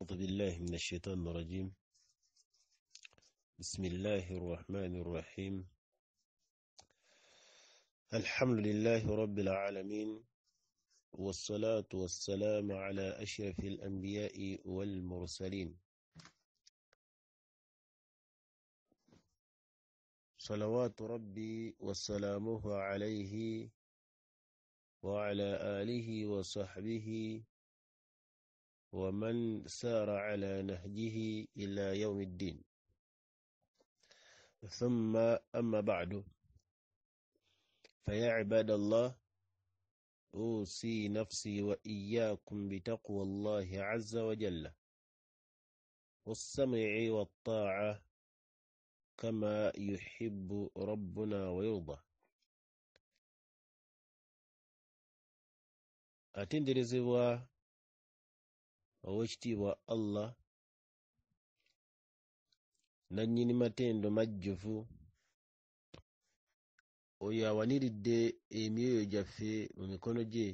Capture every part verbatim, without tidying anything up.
أعوذ بالله من الشيطان الرجيم. بسم الله الرحمن الرحيم. الحمد لله رب العالمين، والصلاة والسلام على أشرف الأنبياء والمرسلين، صلوات ربي وسلامه عليه وعلى آله وصحبه ومن سار على نهجه إلى يوم الدين. ثم أما بعد، فيا عباد الله، أوصي نفسي وإياكم بتقوى الله عز وجل والسمع والطاعة كما يحب ربنا ويرضى. atenderezebwa owekitiibwa Allah nannyini matendo majjuvu, oyo awaniridde emyoyo gyaffe mu mikono gye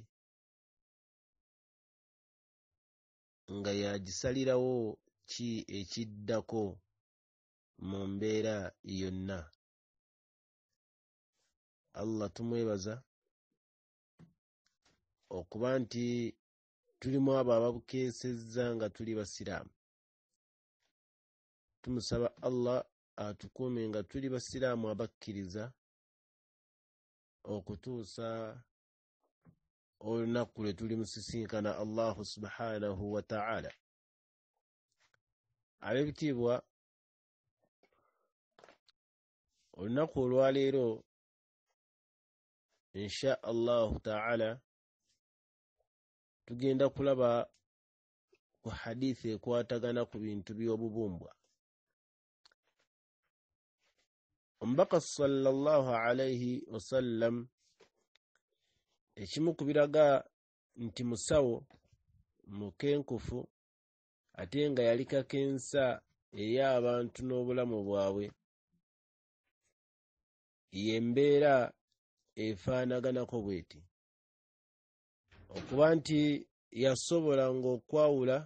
nga yagisalirawo ki ekiddako mu mbeera yonna. Allah tumwebaza okuba nti tulimu abo ababukeesezza nga tuli basiraamu. Tumusaba Allah atukuume nga tuli basiraamu abakkiriza okutuusa olunaku lwe tuli musisinkana Allahu subhanahu wa ta'ala. Ab'ebitiibwa, olunaku olwaleero insha Allahu ta'ala tugenda kulaba ku hadithi ekwatagana ku bintu by'obubumbwa. Omubaka sallallahu alayhi wasallam ekimu ku biraga nti musawo mukenkufu ate nga yali kakensa eri abantu n'obulamu bwabwe, y'embeera efaanaganako bweti, okuba nti yasobolanga okwawula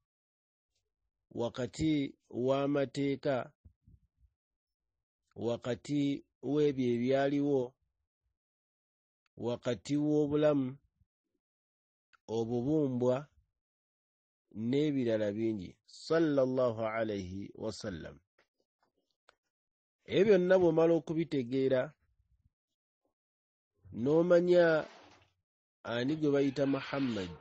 wakati w'amateeka, wakati w'ebyo ebyaliwo, wakati w'obulamu, obubumbwa n'ebirala bingi sallallahu alayhi wasallam. Ebyo byonna bw'omala okubitegeera n'omanya ani gwe bayita Muhammad,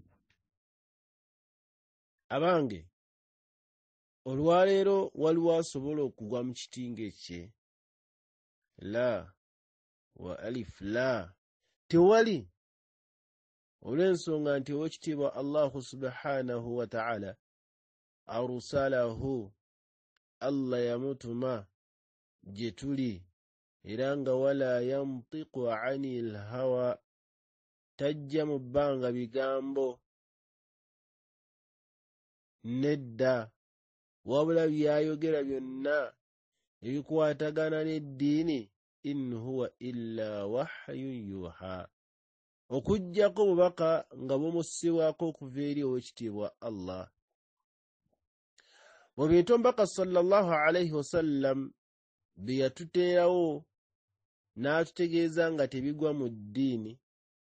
abange olwaleero waliwo asobola okugwa mu kitinga kye? La wa alif la, tewali. Olw'ensonga nti owekitiibwa Allahu subhanahu wa ta'ala arusalahu, Allah yamutuma gye tuli, era nga wala yantiqu anil hawa, tajja mu bbanga bigambo, nedda, wabula byayogera byonna ebikwatagana n'eddiini, in huwa illa wahyun yuha, okuggyako bubaka nga bumussibwako okuva eri owekitiibwa Allah. Mu bintu omubaka sallallahu alayhi wasallam bye yatuteerawo n'atutegeeza nga tebigwa mu ddiini,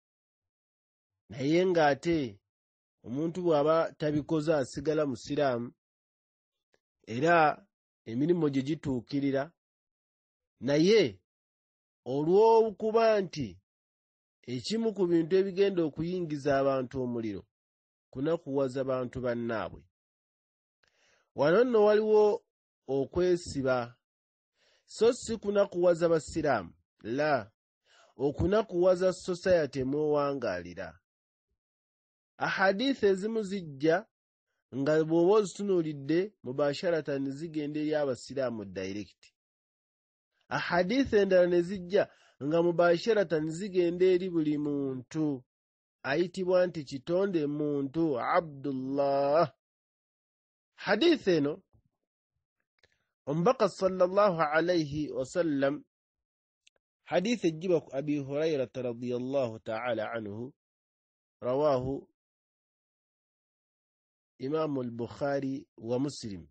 naye ng'ate omuntu bw'aba tabikoze asigala musiraamu, era emirimu gye gituukirira, naye olw'okuba nti ekimu ku bintu ebigenda okuyingiza abantu omuliro kunakuwaza bantu bannaabwe. Wano nno waliwo okwesiba, so si kunakuwaza basiraamu, la, okunakuwaza society mw'owangaalira. Ahadithi ezimu zijja nga bw'oba ozitunuulidde mubasharatan zigenda eri abasiraamu direct. Ahadithi endala ne zijja nga mubasharatan zigenda eri buli muntu ayitibwa nti kitonde muntu Abdullah. Hadithi eno omubaka sallallahu alayhi wasallam, hadithi ejjibwa ku Abi Hurairata radiyallahu ta'ala anhu, rawahu Imamu al-Bukhari wa Muslim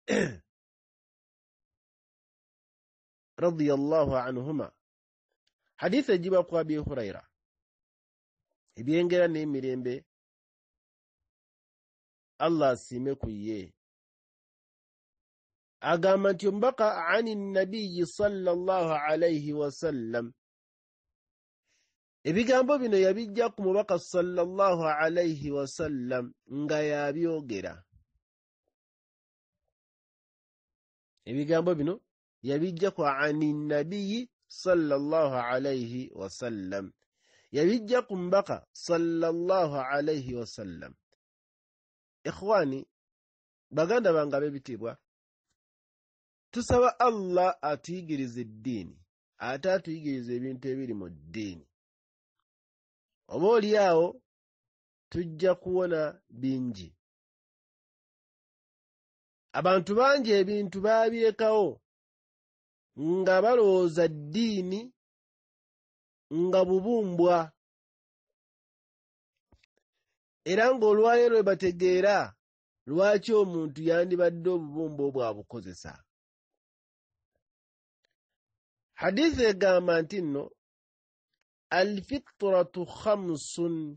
radiyallahu anhuma. Hadith ejiba ku Abi Huraira ebyengera n'emirembe Allah asime ku ye. Agamba nti omubaka ani nabiyyi sallallahu alayhi wasallam, ebigambo bino yabijja ku mubaka sallallahu alayhi wasallam nga yabyogera. Ebigambo bino yabijja ku ani nabiyyi sallallahu alayhi wasallam, yabijja ku mubaka sallallahu alayhi wasallam. Ikhwani, baganda bange ab'ebitiibwa, tusaba Allah atuyigirize eddiini, ate atuyigirize ebintu ebiri mu ddiini. Oba oli awo tujja kuwona bingi. Abantu bangi ebintu babyekawo nga balowooza ddiini nga bubumbwa, era ng'olwaleero bategeera lwaki omuntu yandibadde obubumbwa bw'abukozesa. Hadith egamba nti nno alfitratu khamsun,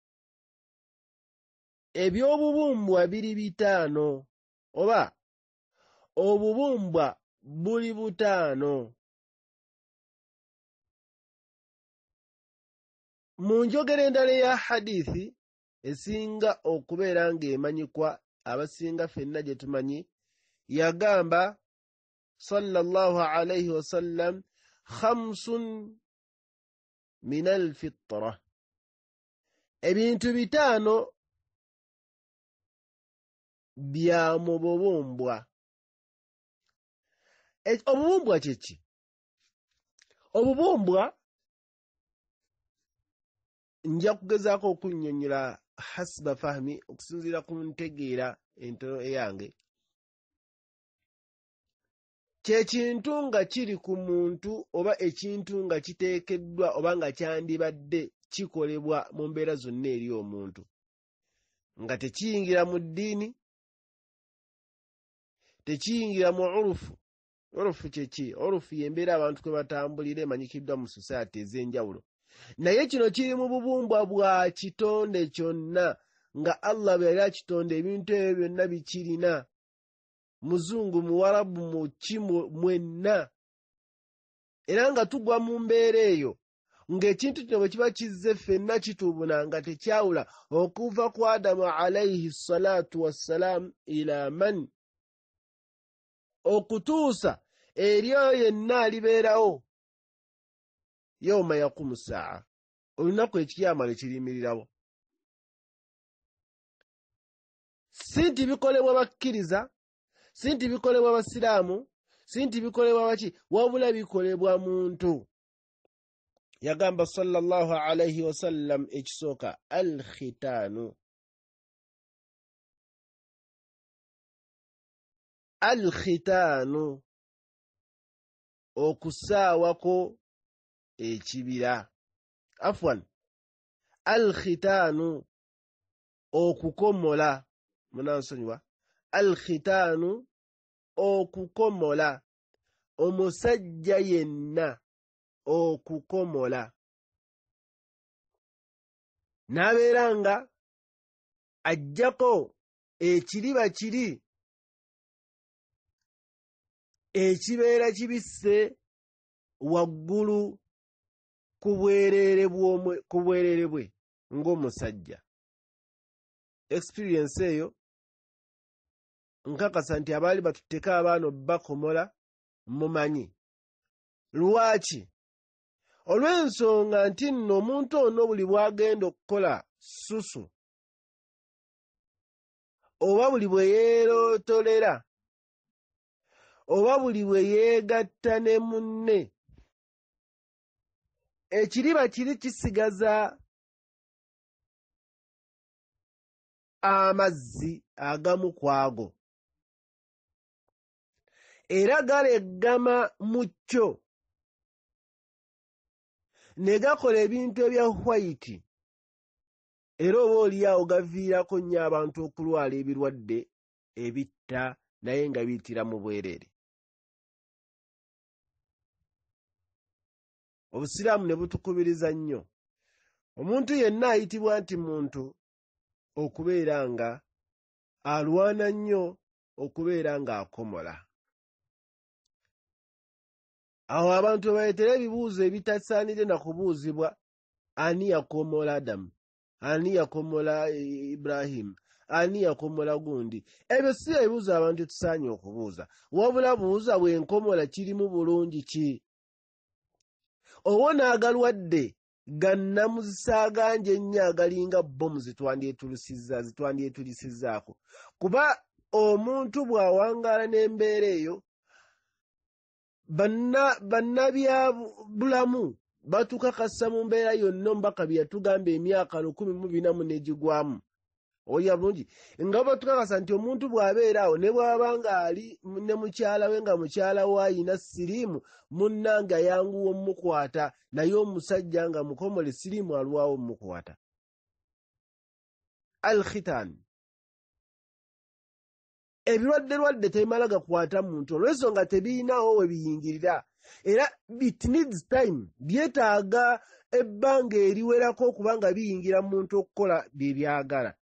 ebyobubumbwa biri bitaano, oba obubumbwa buli butaano. Mu njogera endala ya hadithi esinga okubeera ng'emanyikwa abasinga ffenna gye tumanyi, yagamba sallallahu alayhi wasallam khamsun min alfitra, ebintu bitaano bya mu bubumbwa. Obubumbwa kyeki? Obubumbwa nja kugezaako okunnyonnyola hasiba fahmi, okusinziira ku ntegeera entono eyange. Kye kintu nga kiri ku muntu oba ekintu nga kiteekeddwa oba nga kyandibadde kikolebwa mu mbeera zonna eri omuntu, nga tekiyingira mu ddiini, tekiyingira mu urufu. Urufu kyeki? Urufu y'embeera abantu kwe batambulira emanyikiddwa mu society ez'enjawulo. Naye kino kiri mu bubumbwa bwa kitonde kyonna, nga Allah bwe yali akitonda ebintu ebyo byonna bikirina. Muzungu, Muwarabu, Mukimu, mwenna. Era nga tugwa mu mbeera eyo ng'ekintu kino bwe kiba kizze ffenna kitubuna nga tekyawula okuva ku Adamu alayhi salatu wassalamu ila man, okutuusa eri oyo yenna alibeerawo yawma yaqumu saa, olunaku ekiyama lwe kiriyimirirawo. Si nti bikolebwa bakkiriza, si nti bikolebwa basiraamu, si nti bikolebwa baki, wabula bikolebwa muntu. Yagamba sallallahu alayhi wasallam ekisooka al-khitaanu. Al-khitaanu, okusaawako ekibira. Afwan, al-khitaanu, okukomola. Munansonyiwa. Al-khitaanu, okukomola. Omusajja yenna okukomola, n'abeera nga ajjako ekiriba kiri ekibeera kibisse waggulu ku bwereere bwe ng'omusajja. Experience eyo nkakasa nti abaali batutteko abaana bakomola mumanyi. Lwaki? Olw'ensonga nti nno omuntu ono buli bw'agenda okukola susu oba buli bwe yeerootolera oba buli bwe yeegatta ne munne, ekiriba kiri kisigaza amazzi agamu ku ago, era galeggama mu kyo ne gakola ebintu ebya white era oba oliawo gaviirako nnyo abantu okulwala ebirwadde ebitta naye nga biyitira mu bwereere. Obusiraamu ne butukubiriza nnyo omuntu yenna ayitibwa nti muntu okubeera nga alwana nnyo okubeera nga akomola. Awo abantu baleetera ebibuuzo ebitasaanire na kubuuzibwa, ani yakomola Adamu, ani yakomola Ibrahimu, ani yakomola gundi. Ebyo si ebibuuzo abantu tusaanye okubuuza, wabula buuza bwenkomola kirimu bulungi ki? Owo n'agalwadde gannamuzisaaganje ennyo agalinga bomu zitwandyetulisizza zitwandyetulisizzaako. Kuba omuntu bw'awangaala n'embeera eyo, bannabyabulamu batukakasa mu mbeera yonna omubaka bye yatugamba emyaka lukumi mu bina mu negigwamu. Olya bulungi nga batukakasa nti omuntu bw'abeera awo ne bw'aba nga ali ne mukyala we nga mukyala we ayina siriimu, munnange ayanguwa omukwata, naye omusajja nga mukomole siriimu alwawo omukwata. Al-khitaan, ebirwadde lwadde tebimala gakwata muntu olw'ensonga tebiyinawo we biyingirira, era it needs time, byetaaga ebbanga eriwerako okuba nga biyingira muntu okukola bye byagala.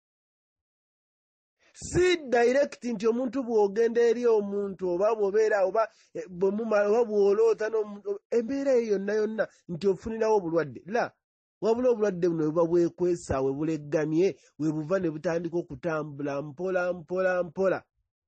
Si direct nti omuntu bw'ogenda eri omuntu oba bw'obeera oba bw'omumala oba bw'oloota embeera eyo yonna yonna nti ofunirawo obulwadde. La, wabula obulwadde buno buba bwekwesa we buleggamye, we buva ne butandika okutambula mpola mpola mpola.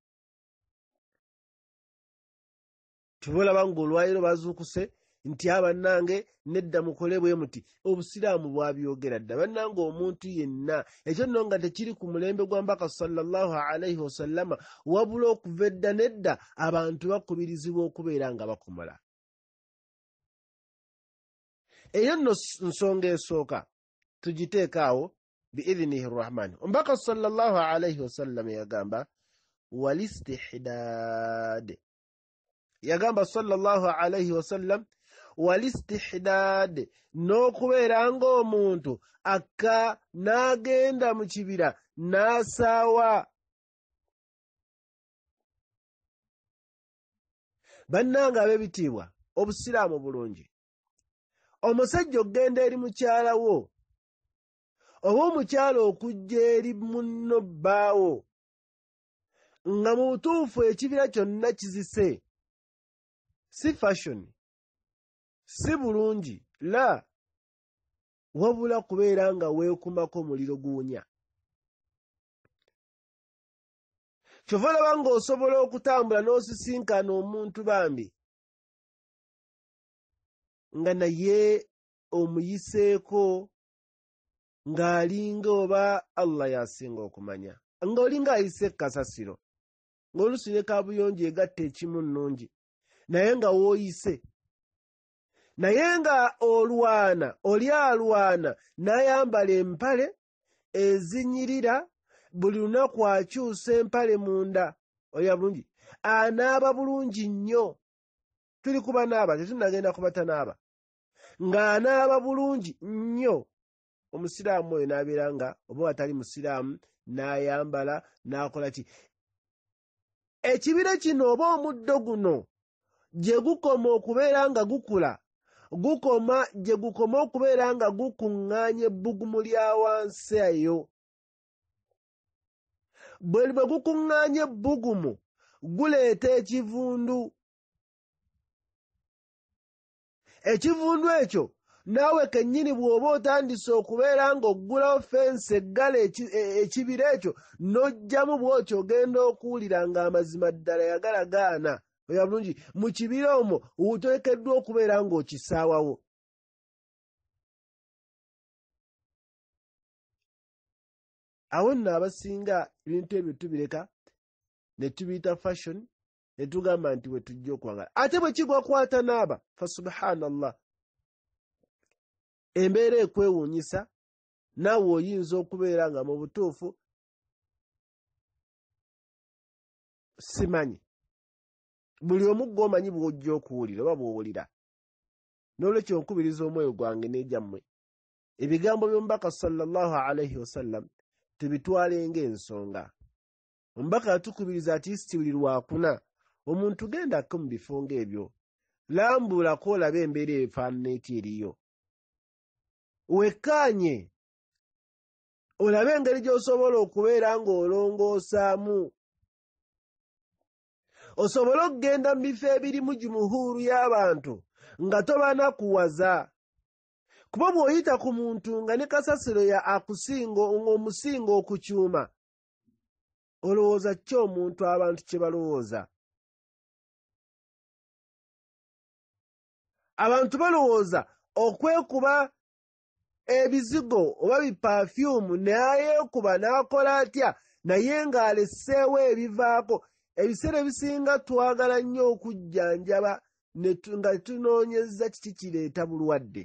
Tubolaba ng'olwaliro bazuukuse nti abannange nedda mukole bwe muti. Obusiraamu bwabyogera dda bannange, omuntu yenna ekyo nno nga tekiri ku mulembe gwa mbaka sallallahu alaihi wasallama, wabula okuva edda nedda abantu bakubirizibwa okubeera nga bakomola. Eyo nno nsonga esooka tugiteeka awo biidhnihi rrahmani. Omubaka sallallahu alaihi wasallama yagamba walistihdaad, yagamba sallallahu alaihi wasallam walistihdaad, n'okubeera ng'omuntu akka n'agenda mu kibira n'asaawa. Bannange ab'ebitiibwa, obusiraamu bulungi. Omusajja okugenda eri mukyala wo oba omukyala okujja eri munno bbaawo nga mu butuufu ekibira kyonna kizise, si fashion, si bulungi, la, wabula kubeera nga weekumako muliro guwunya. Kyova olaba ng'osobola okutambula n'osisinkana omuntu bambi nga naye omuyiseeko ng'alinga oba Allah yasinga okumanya, ng'olinga ayise kasasiro, ng'oluusi ne kaabuyonjo egatta ekimu nnungi, naye nga wooyise, naye nga olwana oli alwana n'ayambala empale ezinyirira, buli lunaku akyusa empale munda, olya bulungi, anaaba bulungi nnyo. Tuli kuba naaba, tetunagenda kubatanaaba, ng'anaaba bulungi nnyo. Omusiraamu oyo n'abeera nga oba atali musiraamu n'ayambala n'akola ki. Ekibira kino oba omuddo guno gye gukoma okubeera nga gukula, gukoma gye gukoma okubeera nga gukuŋŋaanya ebbugumu lya wansi eyo. Bwe bwe gukuŋŋaanya ebbugumu guleeta ekivundu. Ekivundu ekyo naawe kennyini bw'oba otandise okubeera ng'oggulawo fensi eggala ekibira ekyo n'ojjamu bw'otyo ogenda okuwulira ng'amazima ddala yagalagaana. Oya bulungi, mu kibira omwo oteekeddwa okubeera ng'okisaawawo. Awo nno abasinga ebintu ebyo tubireka ne tubiyita fashion ne tugamba nti we tujja okwagala. Ate bwe kigwa kwata naaba, fa subhanallah, embeera ekwewuunyisa, naawe oyinza okubeera nga mu butuufu simanyi. Buli omu gw'omanyi bw'ojja okuwulira oba bw'owulira. N'olwekyo nkubiriza omwoyo gwange n'egyammwe ebigambo by'omubaka sallallahu alaihi wasallam tubitwalenga ensonga. Omubaka yatukubiriza ati isiti buli lwakuna omuntu gendako mu bifo ng'ebyo, lambulako olabe embeera efaanana eti eriyo, wekkaanye olabe engeri gy'osobola okubeera ng'olongoosaamu, osobole okugenda mu bifo ebirimu jumuhuuru y'abantu nga tobanakuwaza. Kuba bw'oyita ku muntu nga ne kasasiro ya akusinga ng'omusinga okukyuma, olowooza ki omuntu abantu kye balowooza? Abantu balowooza okwekuba ebizigo oba bipafyumu nayeekuba n'akola atya, naye ng'alesseewo ebivaako. Ebiseera ebisinga twagala nnyo okujjanjaba nga tunoonyeza kiki kireeta bulwadde.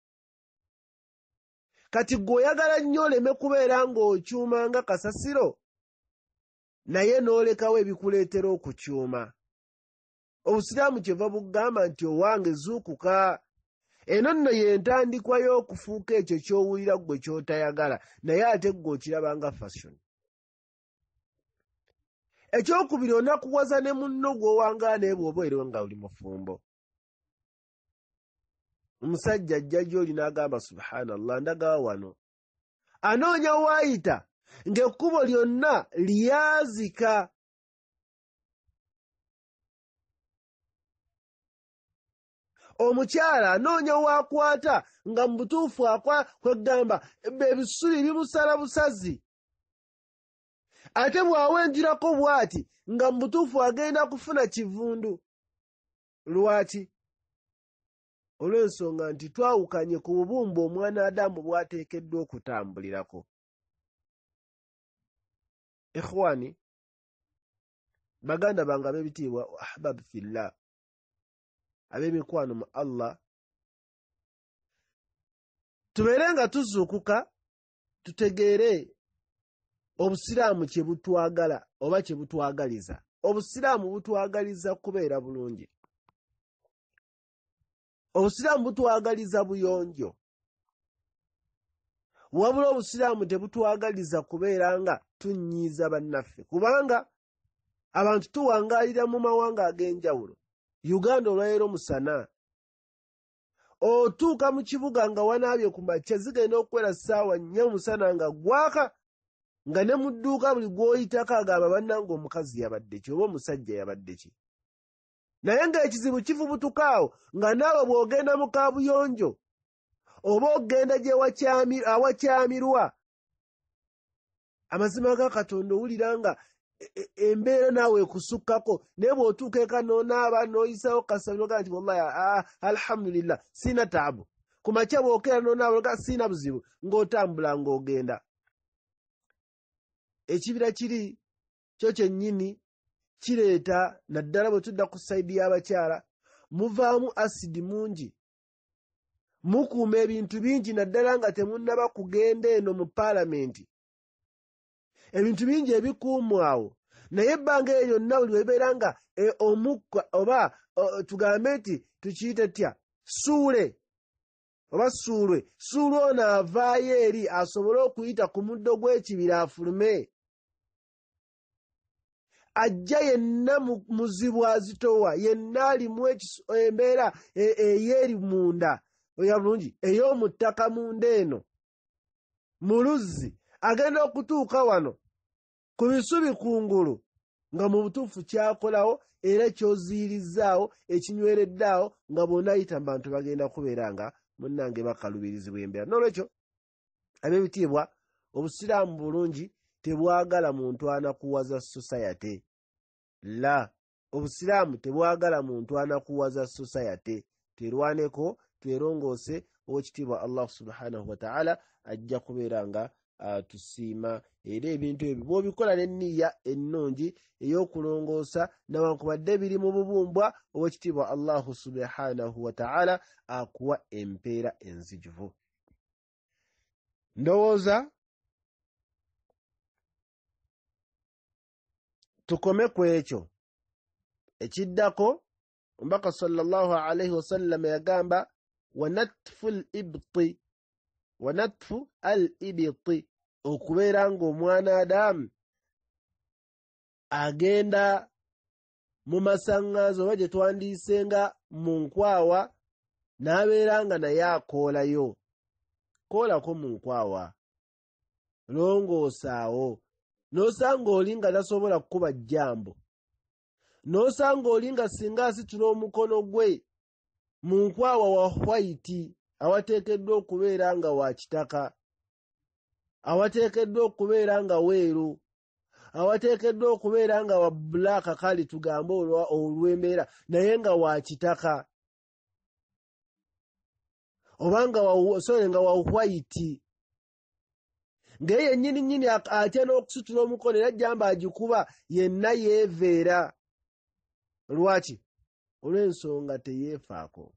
Kati gwe oyagala nnyo oleme kubeera ng'okyuma nga kasasiro, naye n'olekawo ebikuleetera okukyuma. Obusiraamu kyeva bugamba nti owange zuukuka. Eno nno y'entandikwa y'okufuuka ekyo ky'owulira gwe ky'otayagala, naye ate gwe okiraba nga fashion. Ekyokubiri, onakuwaza ne munno gw'owangaala naye bw'oba era nga oli mufumbo. Omusajja ajja gy'oli n'agamba subhanallah, ndagawa wano. Anoonya waayita ng'ekkubo lyonna lyazika. Omukyala anoonya waakwata nga mu butuufu kwegamba ebisubi bimusala busazi. Ate bw'awenjirako bw'ati nga mu butuufu agenda kufuna kivundu. Lwaki? Olw'ensonga nti twawukanye ku bubumba omwana Adamu bw'ateekeddwa okutambulirako. Ikhwani, baganda bange ab'ebitiibwa, ahbab fillah, ab'emikwano mu Allah, tubeere nga tuzuukuka tutegeere obusiraamu kye butwagala oba kye butwagaliza. Obusiraamu butwagaliza kubeera bulungi. Obusiraamu butwagaliza buyonjo. Wabula obusiraamu tebutwagaliza kubeera nga tunnyiiza bannaffe, kubanga abantu tuwangaalira mu mawanga ag'enjawulo. Uganda olwaleero musana, otuuka mu kibuga nga wanaabye ku makya, zigenda okuwera ssaawa nnya omusana nga gwaka, nga ne mu dduuka buli gw'oyitako agamba bannange omukazi yabadde ki oba omusajja yabadde ki. Naye ng'ekizibu kivubutukaawo nga naawe bw'ogenda mu kaabuyonjo oba ogenda gye awakyamirwa, amazima ga Katonda owulira nga embeera naawe ekusukkako, naye bw'otuuka eka n'onaaba n'oyisawo kasabiro ga nti wallahi alhamdulillah siina taabu. Ku makya bw'okera n'onaaba siina buzibu, ng'otambula ng'ogenda. Ekibira kiri kyo kyennyini kireeta, naddala bwe tudda ku sayidi y'abakyala, muvaamu asidi mungi, mukuuma ebintu bingi, naddala nga temunnaba kugenda eno mu paalamenti. Ebintu bingi ebikuumwawo, naye ebbanga eryo lyonna buli webeera nga omukka oba tugambe nti tukiyite tya suule oba suulwe, suulwe ono avaayo eri asobole okuyita ku muddo gw'ekibira afulume. Ajja yenna muzibu azitowa, yenna alimu embeera ey'eri munda oya bulungi ey'omu ttaka munda eno mu luzzi, agenda okutuuka wano ku bisubi kungulu nga mu butuufu kyakolawo era ky'oziirizzaawo ekinywereddaawo nga bonna ayita mu bantu bagenda kubeera nga munnange bakalubirizibwa embeera. N'olwekyo ab'ebitiibwa, obusiraamu bulungi, tebwagala muntu anakuwaza society. La, obusiraamu tebwagala muntu anakuwaza society. Twerwaneko, twerongoose, ow'ekitiibwa Allah subhanahu wa ta'ala ajja kubeera nga tusiima. Era ebintu ebyo bw'obikola n'enniya ennungi ey'okulongoosa newankubadde biri mu bubumbwa, ow'ekitiibwa Allah subhanahu wa ta'ala akuwa empeera enzijuvu. Ndowooza tukome ku ekyo. Ekiddako omubaka sallallahu alaihi wasallam yagamba wa natfu l-ibti wa natfu al ibiti okubeera ng'omwana Adamu agenda mu masaŋŋanzo oba gye twandiisenga mu nkwawa n'abeera nga naye akoolayo. Koolako mu nkwawa, longoosaawo, n'osanga oli nga tasobola kukuba jjambo, n'osanga oli nga singa asitula omukono gwe mu nkwawa wa wayiti awateekeddwa okubeera nga wa kitaka, awateekeddwa okubeera nga weeru, awateekeddwa okubeera nga wa bbulaaka kale tugambe olw'embeera naye nga wa kitaka, oba nga wa sorry nga wa wayiti, ngaye yennyini nnyini atya n'okusitula omukono era jjamba agikuba yenna yeeveera. Lwaki? Olw'ensonga teyeefaako.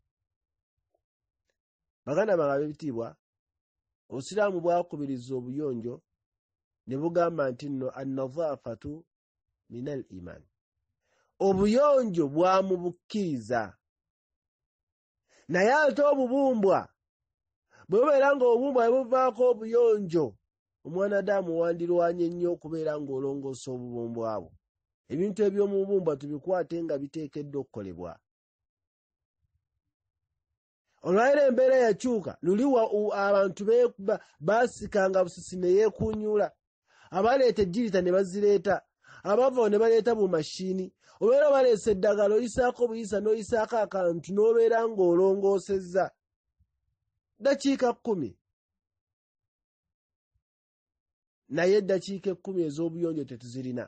Baganda bange ab'ebitiibwa, Obusiraamu bwakubiriza obuyonjo ne bugamba nti nno an-nadhaafatu min al-iman. Obuyonjo bwa mu bukkiriza. Naye ate obubumbwa bwe bubeera nga obubumbwa bwe buvaako obuyonjo, omwana Adamu wandirwanye nnyo okubeera ng'olongoosa obubumbwa bwo. Ebintu eby'omu bubumbwa tubikwate nga biteekeddwa okukolebwa. Olwaleero embeera yakyuka, luli abantu baasikanga busisi ne yeekuunyuula, abaleeta ejjirita ne bazireeta, abava ne baleeta bumashiini. Olwaleero baleese eddagala oyisaako buyisa n'oyisaako akantu n'obeera ng'olongoosezza ddakiika kkumi. Naye eddakiika ekkumi ez'obuyonjo tetuzirina.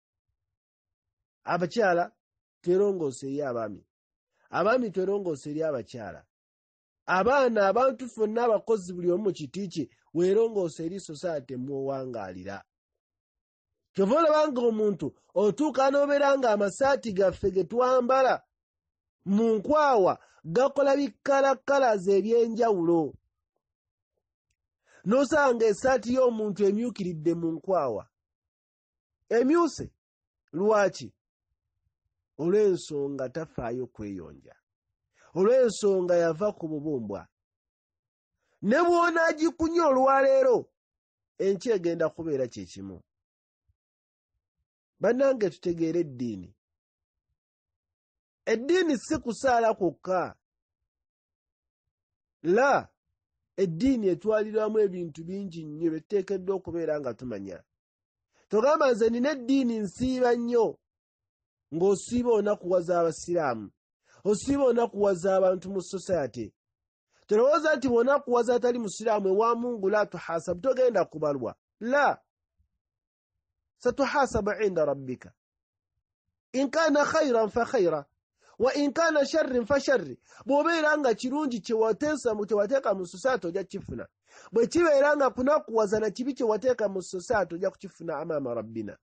Abakyala twerongoose eri abaami, abaami twerongoose eri abakyala, abaana abantu ffonna abakozi buli omu mu kiti kye weerongoose eri sosaate mw'owangaalira. Kyova olaba nga omuntu otuuka n'obeera nga amasaati gaffe ge twambala mu nkwawa gakola bikalakkalaza eby'enjawulo, n'osanga essaati y'omuntu emyukiridde mu nkwawa. Emyuse. Lwaki? Olw'ensonga tafaayo kweyonja, olw'ensonga yava ku bubumbwa. Ne bw'onaagikunya olwaleero enkya egenda kubeera kye kimu. Bannange tutegeere eddiini. Eddiini si kusaala kwokka. La, eddiini etwalirwamu ebintu bingi nnyo bye tuteekeddwa okubeera nga tumanya. Togamba nze nina eddiini nsiiba nnyo, ng'osiiba onakuwaza abasiraamu, osiiba onakuwaza abantu mu society. Tolowooza nti bw'onakuwaza atali musiraamu ewa Mungu la tuhasabu togenda kubalwa. La, satuhasabu inda rabbika in kaana khayran fa khayra wa in kaana sharrin fa sharri. Bw'obeera nga kirungi kye wateeka mu society ojja kukifuna, bwe kibeera nga kunakuwaza na kibi kye wateeka mu society ojja kukifuna amaama rabbina.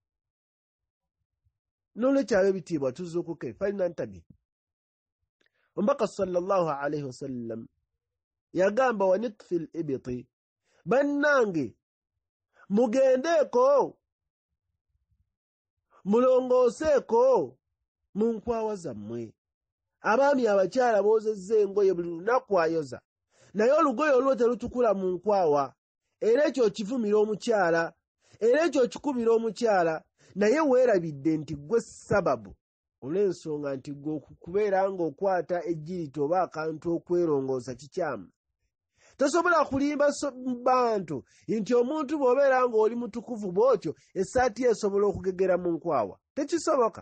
N'olwekyo ab'ebitiibwa tuzuukuke, falinantabi. Omubaka sallallahu alayhi wasallam yagamba wa nitfil ibiti, bannange mugendeeko mulongooseeko mu nkwawa zammwe. Abaami abakyala boozezza engoye buli lunaku ayoza, naye olugoye olwo terutukula mu nkwawa, era ekyo okivumira omukyala, era ekyo okikubira omukyala, naye weerabidde nti gwe sababu olw'ensonga nti gwe okubeera ng'okwata ejjirita oba akantu okwerongoosa kikyamu. Tosobola kulimba bantu nti omuntu bw'obeera ng'oli mutukuvu bw'otyo essaati esobola okugegera mu nkwawa. Tekisoboka.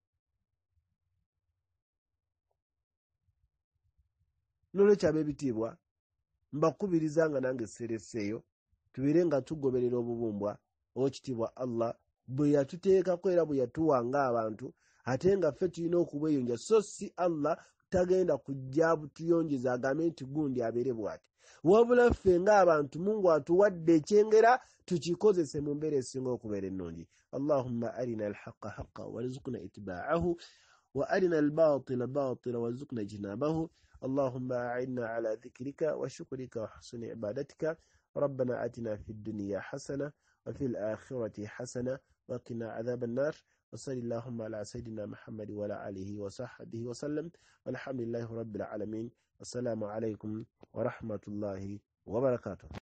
N'olwekyo ab'ebitiibwa mbakubiriza nga nange seereseeyo tubeere nga tugoberera obubumbwa Oweekitiibwa Allah bwe yatuteekako era bwe yatuwa ng'abantu, ate nga ffe tulina okubweyonja, so si Allah tagenda kujja butuyonjeza agambe nti gundi abeere bw'ati. Wabula ffe ng'abantu Mungu atuwadde ekyengera tukikozese mu mbeera esinga okubeera ennungi. Allahumma arina alhaqqa haqqa warzuqna itiba'ahu wa arina albatila batila warzuqna ijtinabahu. اللهم أعنا على ذكرك وشكرك وحسن عبادتك. ربنا آتنا في الدنيا حسنة وفي الآخرة حسنة وقنا عذاب النار. وصلى اللهم على سيدنا محمد وعلى آله وصحبه وسلم والحمد لله رب العالمين. السلام عليكم ورحمة الله wa barakatuh.